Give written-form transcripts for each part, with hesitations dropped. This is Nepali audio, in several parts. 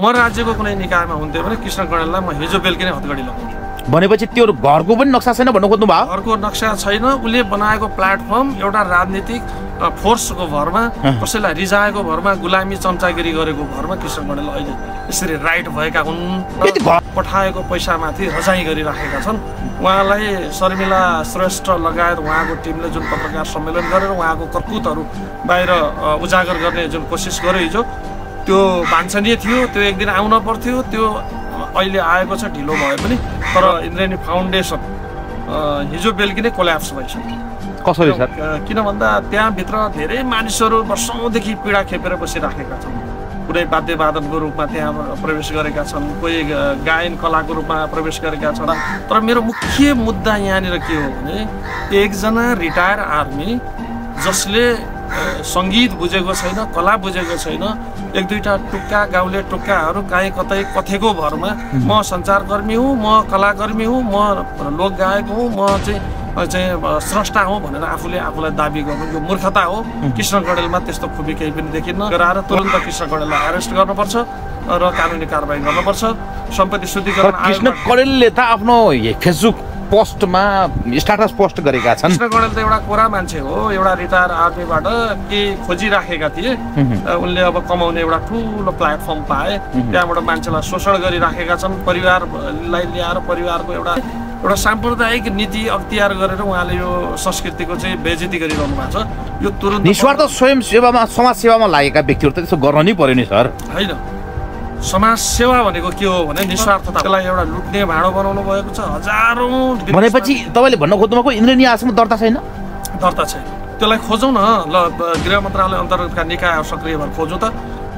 म राज्यको कुनै निकायमा हुन्थेँ भने कृष्ण कणेललाई म हिजो बेलुकी नै हतगडी लगाउँथेँ। भनेपछि त्यो घरको पनि नक्सा छैन भन्नु खोज्नु भयो? घरको नक्सा छैन, उसले बनाएको प्लेटफर्म एउटा राजनीतिक फोर्सको भरमा, कसैलाई रिजाएको भरमा, गुलामी चम्चागिरी गरेको भरमा कृष्ण कणेल अहिले यसरी राइट भएका हुन्। पठाएको पैसामाथि रजाइ गरिराखेका छन्। उहाँलाई शर्मिला श्रेष्ठ लगायत उहाँको टिमले जुन पत्रकार सम्मेलन गरेर उहाँको करतुतहरू बाहिर उजागर गर्ने जुन कोसिस गर्यो हिजो, त्यो वाञ्छनीय थियो। त्यो एक दिन आउन पर्थ्यो। त्यो अहिले आएको छ, ढिलो भए पनि। तर इन्द्रेणी फाउन्डेसन हिजो बेलुकी नै कोल्याप्स भइसक्यो। कसरी सर? किन भन्दा त्यहाँभित्र धेरै मानिसहरू वर्षौँदेखि पीडा खेपेर बसिराखेका छन्। कुनै वाद्यवादनको रूपमा त्यहाँ प्रवेश गरेका छन्, कोही गायन कलाको रूपमा प्रवेश गरेका छन्। तर मेरो मुख्य मुद्दा यहाँनिर के हो भने एकजना रिटायर आर्मी जसले सङ्गीत बुझेको छैन, कला बुझेको छैन, एक दुईवटा टुक्का गाउँले टुक्काहरू काहीँ कतै कथेको भरमा म सञ्चारकर्मी हुँ, म कलाकर्मी हुँ, म लोकगायक हुँ, म चाहिँ स्रष्टा हुँ भनेर आफूलाई दाबी गर्नु यो मूर्खता हो। कृष्ण कणेलमा त्यस्तो खुबी केही पनि देखिन्न। गराएर तुरन्त कृष्ण कणेललाई एरेस्ट गर्नुपर्छ र कानुनी कारबाही गर्नुपर्छ। सम्पत्ति शुद्धिकरण कृष्ण कणेलले त आफ्नो फेसबुक पोस्टमा स्ट्याटस पोस्ट गरेका छन्। कृष्ण कणेल त एउटा कोरा मान्छे हो, एउटा रिटायर आर्मीबाट के खोजिराखेका थिए। उनले अब कमाउने एउटा ठुलो प्लेटफर्म पाए, त्यहाँबाट मान्छेलाई शोषण गरिराखेका छन्। परिवारलाई ल्याएर परिवारको एउटा साम्प्रदायिक नीति अख्तियार गरेर उहाँले यो संस्कृतिको चाहिँ बेइज्जती गरिरहनु भएको छ। यो तुरुन्त निस्वार्थ स्वयं सेवामा, समाज सेवामा लागेका व्यक्तिहरू त त्यसो गर्न नै पर्यो नि सर। होइन, समाज सेवा भनेको के हो भने निस्वार्थतालाई एउटा लुट्ने भाँडो बनाउनु भएको छ। हजारौं भनेपछि तपाईले भन्न खोज्नु भएको इन्द्रेणी आश्रम दर्ता छैन? दर्ता छैन। त्यसलाई खोजौँ न, ल गृह मन्त्रालय अन्तर्गतका निकायहरू सक्रिय भएर खोजौँ त।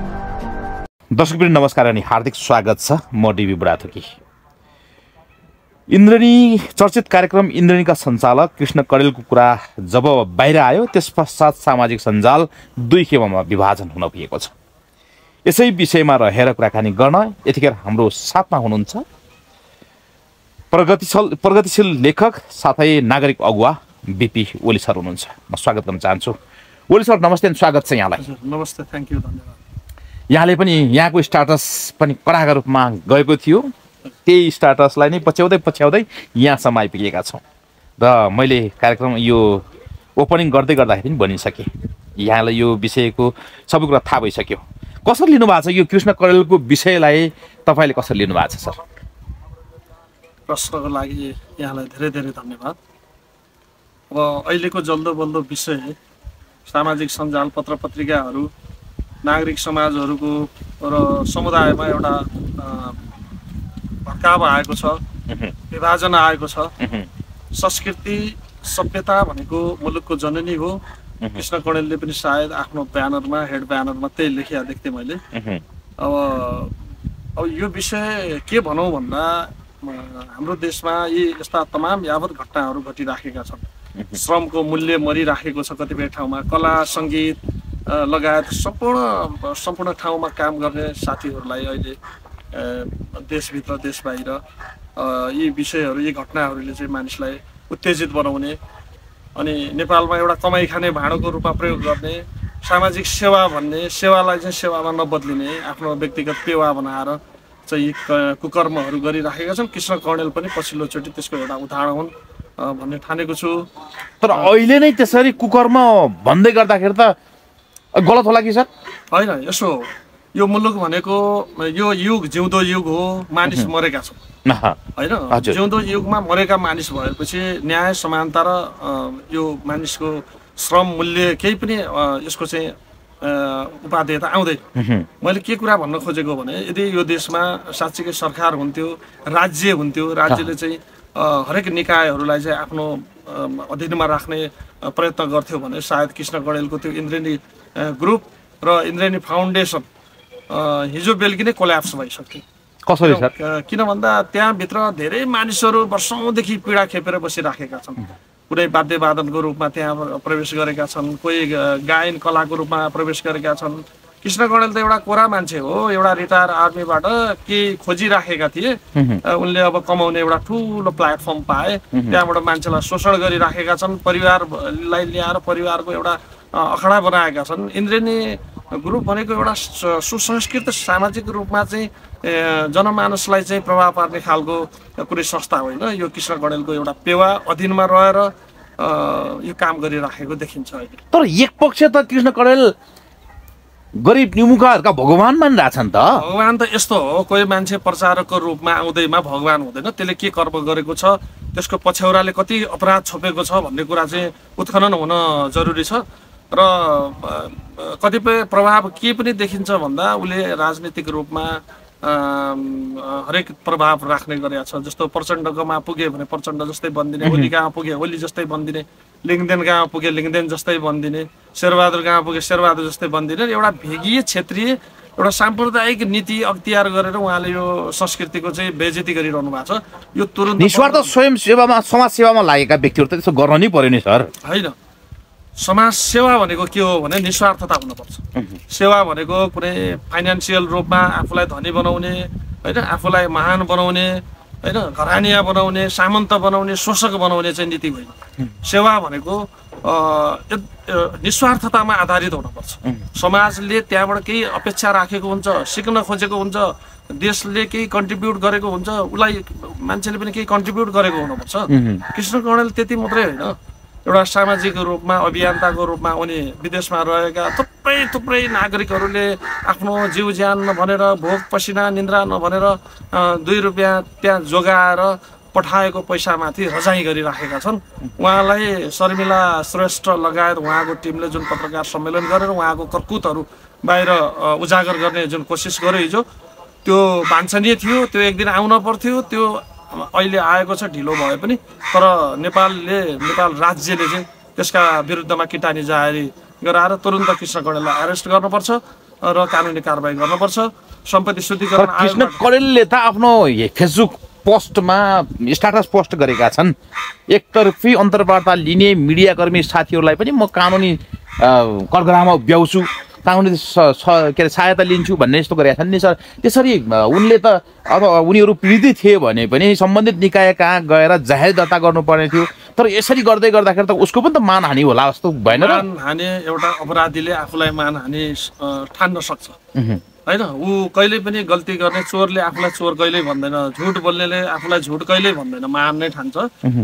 दर्शकवृन्द नमस्कार अनि हार्दिक स्वागत छ। म डिबी बुढाथोकी। इन्द्रेणी चर्चित कार्यक्रम इन्द्रेणीका सञ्चालक कृष्ण कणेलको कुरा जब बाहिर आयो त्यस पश्चात सामाजिक सञ्जाल दुई खेममा विभाजन हुन पुगेको छ। यसै विषयमा रहेर कुराकानी गर्न यतिखेर हाम्रो साथमा हुनुहुन्छ प्रगतिशील लेखक साथै नागरिक अगुवा बीपी ओली सर हुनुहुन्छ। म स्वागत गर्न चाहन्छु। ओली सर नमस्ते अनि स्वागत छ यहाँलाई। नमस्ते, थ्याङ्क यू, धन्यवाद। यहाँले पनि यहाँको स्ट्याटस पनि कडाका रूपमा गएको थियो, त्यही स्ट्याटसलाई नै पछ्याउँदै यहाँसम्म आइपुगेका छौँ। र मैले कार्यक्रम यो ओपनिङ गर्दै गर्दाखेरि पनि भनिसकेँ, यहाँलाई यो विषयको सबै कुरा थाहा भइसक्यो। कसरी लिनुभएको छ यो कृष्ण कणेलको विषयलाई? तपाईँले कसरी लिनुभएको छ सर? प्रश्नको लागि यहाँलाई धेरै धेरै धन्यवाद। अब अहिलेको जल्दो बल्दो विषय सामाजिक सञ्जाल, पत्र पत्रिकाहरू, नागरिक समाजहरूको र समुदायमा एउटा भड्काव आएको छ, विभाजन आएको छ। संस्कृति सभ्यता भनेको मुलुकको जननी हो। कृष्ण कणेलले पनि सायद आफ्नो ब्यानरमा, हेड ब्यानरमा त्यही लेखिया देख्थेँ मैले। अब यो विषय के भनौँ भन्दा हाम्रो देशमा यी यस्ता तमाम यावत घटनाहरू घटिराखेका छन्। श्रमको मूल्य मरिराखेको छ कतिपय ठाउँमा। कला, सङ्गीत लगायत सम्पूर्ण ठाउँमा काम गर्ने साथीहरूलाई अहिले देशभित्र देश बाहिर यी विषयहरू, यी घटनाहरूले चाहिँ मानिसलाई उत्तेजित बनाउने अनि नेपालमा एउटा कमाइ खाने भाँडोको रूपमा प्रयोग गर्ने, सामाजिक सेवा भन्ने सेवालाई चाहिँ सेवामा नबदलिने, आफ्नो व्यक्तिगत पेवा बनाएर चाहिँ कुकर्महरू गरिराखेका छन्। कृष्ण कणेल पनि पछिल्लोचोटि त्यसको एउटा उदाहरण हुन् भन्ने ठानेको छु। तर अहिले नै त्यसरी कुकर्म भन्दै गर्दाखेरि त गलत होला कि सर? होइन, यसो यो मुलुक भनेको यो युग जिउँदो युग हो, मानिस मरेका छन् होइन। जिउँदो युगमा मरेका मानिस भएपछि न्याय, समानता र यो मानिसको श्रम मूल्य केही पनि यसको चाहिँ उपादेयता आउँदैन। मैले के कुरा भन्न खोजेको भने यदि यो देशमा साँच्चीकै सरकार हुन्थ्यो, राज्य हुन्थ्यो, राज्यले चाहिँ हरेक निकायहरूलाई चाहिँ आफ्नो अधीनमा राख्ने प्रयत्न गर्थ्यो भने सायद कृष्ण कणेलको त्यो इन्द्रेणी ग्रुप र इन्द्रेणी फाउन्डेसन हिजो बेलुकी नै कोल्याप्स भइसक्यो। कसरी सर? किन भन्दा त्यहाँभित्र धेरै मानिसहरू वर्षौँदेखि पीडा खेपेर बसिराखेका छन्। कुनै वाद्यवादनको रूपमा त्यहाँ प्रवेश गरेका छन्, कोही गायन कलाको रूपमा प्रवेश गरेका छन्। कृष्ण कणेल त एउटा कोरा मान्छे हो, एउटा रिटायर आर्मीबाट के खोजिराखेका थिए। उनले अब कमाउने एउटा ठुलो प्लेटफर्म पाए, त्यहाँबाट मान्छेलाई शोषण गरिराखेका छन्। परिवारलाई ल्याएर परिवारको एउटा अखडा बनाएका छन्। इन्द्रेणी ग्रुप भनेको एउटा सुसंस्कृत सामाजिक रूपमा चाहिँ जनमानसलाई चाहिँ प्रभाव पार्ने खालको कुनै संस्था होइन। यो कृष्ण गणेलको एउटा पेवा अधीनमा रहेर यो काम गरिराखेको देखिन्छ अहिले। तर एक पक्ष त कृष्ण कणेल गरिब निमुखाहरूका भगवान मानिरहेछन् त। भगवान त यस्तो हो, कोही मान्छे प्रचारकको रूपमा आउँदैमा भगवान हुँदैन। त्यसले के कर्म गरेको छ, त्यसको पछ्यौराले कति अपराध छोपेको छ भन्ने कुरा चाहिँ उत्खनन हुन जरुरी छ। र कतिपय प्रभाव के पनि देखिन्छ भन्दा उसले राजनीतिक रूपमा हरेक प्रभाव राख्ने गरेको छ। जस्तो प्रचण्डकोमा पुग्यो भने प्रचण्ड जस्तै बनिदिने, ओली कहाँ पुग्यो ओली जस्तै बनिदिने, लिङ्गदेन कहाँ पुग्यो लिङ्गदेन जस्तै बनिदिने, शेरबहादुर कहाँ पुग्यो शेरबहादुर जस्तै बनिदिने। एउटा भेगीय क्षेत्रीय एउटा साम्प्रदायिक नीति अख्तियार गरेर उहाँले यो संस्कृतिको चाहिँ बेइज्जती गरिरहनु भएको छ। यो तुरुन्त निस्वार्थ स्वयं सेवामा समाज सेवामा लागेका व्यक्तिहरू त त्यसो गर्न नै पर्यो नि सर। होइन, समाज सेवा भनेको के हो भने निस्वार्थता हुनुपर्छ। सेवा भनेको कुनै फाइनेन्सियल रूपमा आफूलाई धनी बनाउने होइन, आफूलाई महान बनाउने होइन, घरानिया बनाउने, सामन्त बनाउने, शोषक बनाउने चाहिँ नीति होइन। सेवा भनेको निस्वार्थतामा आधारित हुनुपर्छ। समाजले त्यहाँबाट केही अपेक्षा राखेको हुन्छ, सिक्न खोजेको हुन्छ, देशले केही कन्ट्रिब्युट गरेको हुन्छ, उसलाई मान्छेले पनि केही कन्ट्रिब्युट गरेको हुनुपर्छ। कृष्ण कणेल त्यति मात्रै होइन, एउटा सामाजिक रूपमा अभियन्ताको रूपमा उनी विदेशमा रहेका थुप्रै नागरिकहरूले आफ्नो जीव ज्यान नभनेर, भोक पसिना निन्द्रा नभनेर 2 रुपियाँ त्यहाँ जोगाएर पठाएको पैसामाथि रजाइ गरिराखेका छन्। उहाँलाई शर्मिला श्रेष्ठ लगायत उहाँको टिमले जुन पत्रकार सम्मेलन गरेर उहाँको कर्कुतहरू बाहिर उजागर गर्ने जुन कोसिस गर्यो हिजो, त्यो वाञ्छनीय थियो। त्यो एक दिन आउन पर्थ्यो। त्यो अहिले आएको छ, ढिलो भए पनि। तर नेपाल राज्यले चाहिँ त्यसका विरुद्धमा किटानी जारी गराएर तुरुन्त कृष्ण कणेललाई अरेस्ट गर्नुपर्छ र कानुनी कारबाही गर्नुपर्छ। सम्पत्ति शुद्धिकरण कृष्ण कणेलले त आफ्नो फेसबुक पोस्टमा स्ट्याटस पोस्ट गरेका छन्, एकतर्फी अन्तर्वार्ता लिने मिडियाकर्मी साथीहरूलाई पनि म कानुनी कठघरामा उभ्याउँछु, कानुनी के अरे सहायता लिन्छु भन्ने यस्तो गरेका छन् नि सर। त्यसरी उनले त अब उनीहरू पीडित थिए भने पनि सम्बन्धित निकाय कहाँ गएर जाहेर दर्ता गर्नुपर्ने थियो। तर यसरी गर्दै गर्दाखेरि त उसको पनि त मानहानि होला जस्तो भएन र? मानहानि एउटा अपराधीले आफूलाई मानहानि ठान्न सक्छ होइन। ऊ कहिले पनि गल्ती गर्ने, चोरले आफूलाई चोर कहिल्यै भन्दैन, झुट बोल्नेले आफूलाई झुट कहिल्यै भन्दैन, मान नै ठान्छ।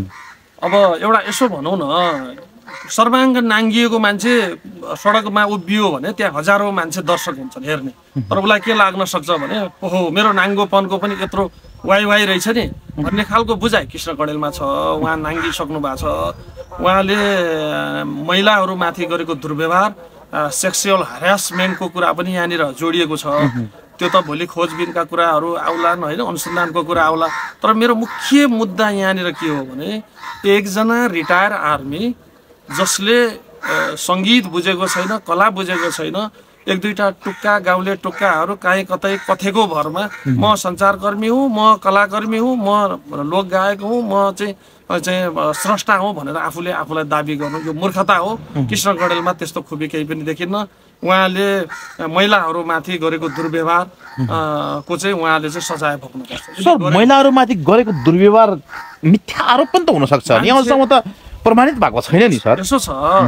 अब एउटा यसो भनौँ न, सर्वाङ्ग नाङ्गिएको मान्छे सडकमा उभियो भने त्यहाँ हजारौँ मान्छे दर्शक हुन्छन् हेर्ने। तर उसलाई के लाग्न सक्छ भने ओहो मेरो नाङ्गोपनको पनि यत्रो वाइ रहेछ नि भन्ने खालको बुझाइ कृष्ण कणेलमा छ। उहाँ नाङ्गिसक्नु भएको छ। उहाँले महिलाहरूमाथि गरेको दुर्व्यवहार, सेक्सुअल हरासमेन्टको कुरा पनि यहाँनिर जोडिएको छ। त्यो त भोलि खोजबिनका कुराहरू आउलान् होइन, अनुसन्धानको कुरा आउला। तर मेरो मुख्य मुद्दा यहाँनिर के हो भने एकजना रिटायर आर्मी जसले सङ्गीत बुझेको छैन, कला बुझेको छैन, 1-2टा टुक्का गाउँले टुक्काहरू काहीँ कतै कथेको भरमा म सञ्चारकर्मी हुँ, म कलाकर्मी हुँ, म लोकगायक हुँ, म चाहिँ स्रष्टा हुँ भनेर आफूलाई दाबी गर्नु यो मूर्खता हो। कृष्ण कणेलमा त्यस्तो खुबी केही पनि देखिन्न। उहाँले महिलाहरूमाथि गरेको दुर्व्यवहार को चाहिँ उहाँले चाहिँ सजाय भोग्नुपर्छ। सर, महिलाहरूमाथि गरेको दुर्व्यवहार मिथ्या आरोप पनि त हुनसक्छ नि, अहिलेसम्म त प्रमाणित भएको छैन नि सर। यसो छ,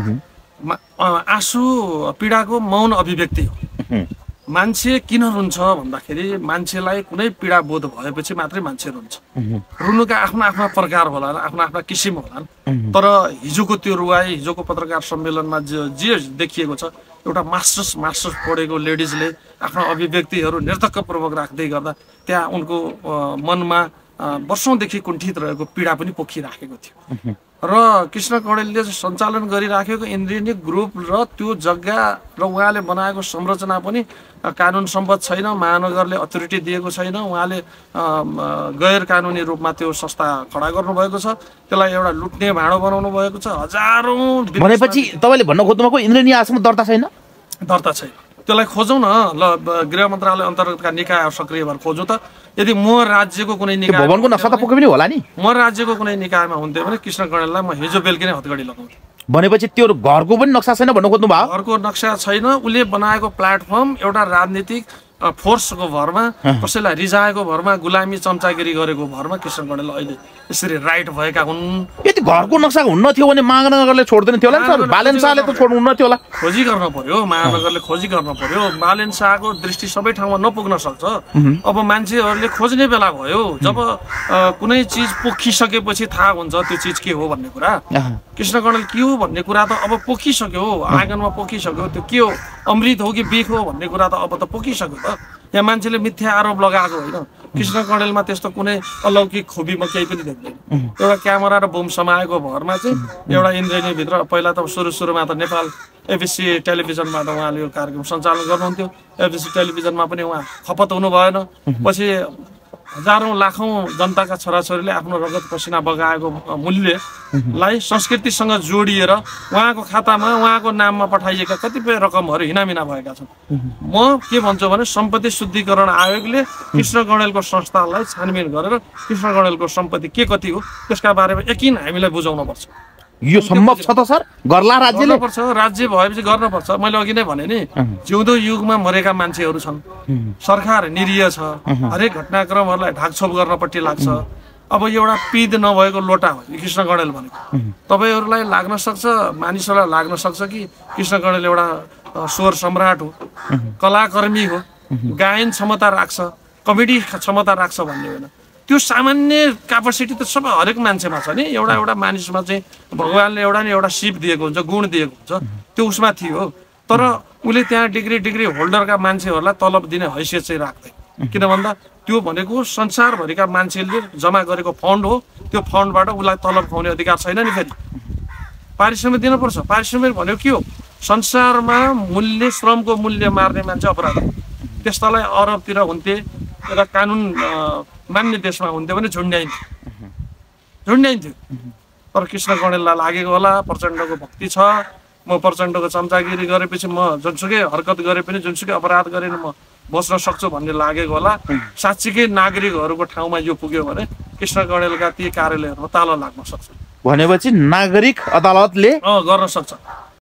आँसु पीडाको मौन अभिव्यक्ति हो। मान्छे किन रुन्छ भन्दाखेरि मान्छेलाई कुनै पीडा बोध भएपछि मात्रै मान्छे रुन्छ। रुनुका आफ्ना प्रकार होलान्, आफ्ना किसिम होलान्। तर हिजोको त्यो रुवाई, हिजोको पत्रकार सम्मेलनमा जे देखिएको छ, एउटा मास्टर्स पढेको लेडिजले आफ्ना अभिव्यक्तिहरू निर्धक्कपूर्वक राख्दै गर्दा त्यहाँ उनको मनमा वर्षौँदेखि कुण्ठित रहेको पीडा पनि पोखिराखेको थियो। र कृष्ण कणेलले सञ्चालन गरिराखेको इन्द्रिणी ग्रुप र त्यो जग्गा र उहाँले बनाएको संरचना पनि कानुन सम्बद्ध छैन। महानगरले अथोरिटी दिएको छैन। उहाँले गैर कानुनी रूपमा त्यो संस्था खडा गर्नुभएको छ। त्यसलाई एउटा लुट्ने भाँडो बनाउनु भएको छ। हजारौँ भनेपछि तपाईँले भन्न खोज्नुभएको इन्द्रिणी आश्रम दर्ता छैन? दर्ता छैन। त्यसलाई खोजौँ न, ल गृह मन्त्रालय अन्तर्गतका निकाय सक्रिय भएर खोजौँ त। यदि म राज्यको कुनै निकाय, भवनको नक्सा त पुग्यो पनि होला नि, म राज्यको कुनै निकायमा हुन्थ्यो भने कृष्ण कणेललाई म हिजो बेलुकी नै हतगडी लगाउँथेँ। भनेपछि त्यो घरको पनि नक्सा छैन भन्नु खोज्नु भयो? घरको नक्सा छैन। उसले बनाएको प्लेटफर्म एउटा राजनीतिक फोर्सको भरमा कसैलाई रिजाएको भरमा गुलामी चम्चागिरी गरेको भरमा कृष्ण गणेल अहिले यसरी राइट भएका हुन्। यदि घरको नक्सा हुन्न थियो भने महानगरले छोड्दैन थियो होला नि सर, बालेन शाहले त छोड्नुहुन्न थियो होला। खोजी गर्न पर्यो, महानगरले खोजी गर्न पर्यो। बालेन शाहको दृष्टि सबै ठाउँमा नपुग्न सक्छ। अब मान्छेहरूले खोज्ने बेला भयो जब कुनै चिज पोखिसकेपछि थाहा हुन्छ त्यो चिज के हो भन्ने कुरा। कृष्ण गणेल के हो भन्ने कुरा त अब पोखिसक्यो, आँगनमा पोखिसक्यो। त्यो के हो, अमृत हो कि बिख हो भन्ने कुरा त अब त पोखिसक्यो त। यहाँ मान्छेले मिथ्या आरोप लगाएको होइन। कृष्ण गणेलमा त्यस्तो कुनै अलौकिक खुबी म केही पनि देख्दैन। एउटा क्यामेरा र बुम समाएको भरमा चाहिँ एउटा इन्द्रेणीभित्र पहिला त सुरुमा त नेपाल एबिसी टेलिभिजनबाट उहाँले यो कार्यक्रम सञ्चालन गर्नुहुन्थ्यो। एबिसी टेलिभिजनमा पनि उहाँ खपत हुनु भएन। पछि हजारौँ लाखौँ जनताका छोराछोरीले आफ्नो रगत पसिना बगाएको मूल्यलाई संस्कृतिसँग जोडिएर उहाँको खातामा उहाँको नाममा पठाइएका कतिपय रकमहरू हिनामिना भएका छन्। म के भन्छु भने सम्पत्ति शुद्धिकरण आयोगले कृष्ण गणेलको संस्थालाई छानबिन गरेर कृष्ण गणेलको सम्पत्ति के कति हो त्यसका बारेमा यकिन हामीलाई बुझाउनुपर्छ। यो सम्भव छ त सर? गर्ला राज्यले? गर्नुपर्छ, राज्य भएपछि गर्नुपर्छ। मैले अघि नै भने नि जिउँदो युगमा मरेका मान्छेहरू छन्, सरकार निरीह छ, हरेक घटनाक्रमहरूलाई ढाकछोप गर्नपट्टि लाग्छ। अब एउटा पिद नभएको लोटा हो कृष्ण गणेल भनेको। तपाईँहरूलाई लाग्न सक्छ, मानिसहरूलाई लाग्न सक्छ कि कृष्ण गणेल एउटा स्वर सम्राट हो, कलाकर्मी हो, गायन क्षमता राख्छ, कमेडी क्षमता राख्छ भन्ने होइन। त्यो सामान्य क्यापासिटी त सबै हरेक मान्छेमा छ नि। एउटा मानिसमा चाहिँ भगवान्ले एउटा सिप दिएको हुन्छ, गुण दिएको हुन्छ, त्यो उसमा थियो। तर उसले त्यहाँ डिग्री होल्डरका मान्छेहरूलाई तलब दिने हैसियत चाहिँ राख्दैन। किन भन्दा त्यो भनेको संसारभरिका मान्छेले जम्मा गरेको फन्ड हो। त्यो फन्डबाट उसलाई तलब खुवाउने अधिकार छैन नि। फेरि पारिश्रमिक दिनुपर्छ। पारिश्रमिक भनेको के हो? संसारमा मूल्य, श्रमको मूल्य मार्ने मान्छे अपराध। त्यस्तालाई अरबतिर हुन्थे र कानुन मान्ने देशमा हुन्थ्यो भने झुन्ड्याइन्थ्यो। तर कृष्ण गणेललाई लागेको होला प्रचण्डको भक्ति छ, म प्रचण्डको चम्चागिरी गरेपछि म जुनसुकै हरकत गरे पनि जुनसुकै अपराध गरेर म बस्न सक्छु भन्ने लागेको होला। साँच्चीकै नागरिकहरूको ठाउँमा यो पुग्यो भने कृष्ण गणेलका ती कार्यालयहरूमा ताला लाग्न सक्छ। भनेपछि नागरिक अदालतले गर्न सक्छ।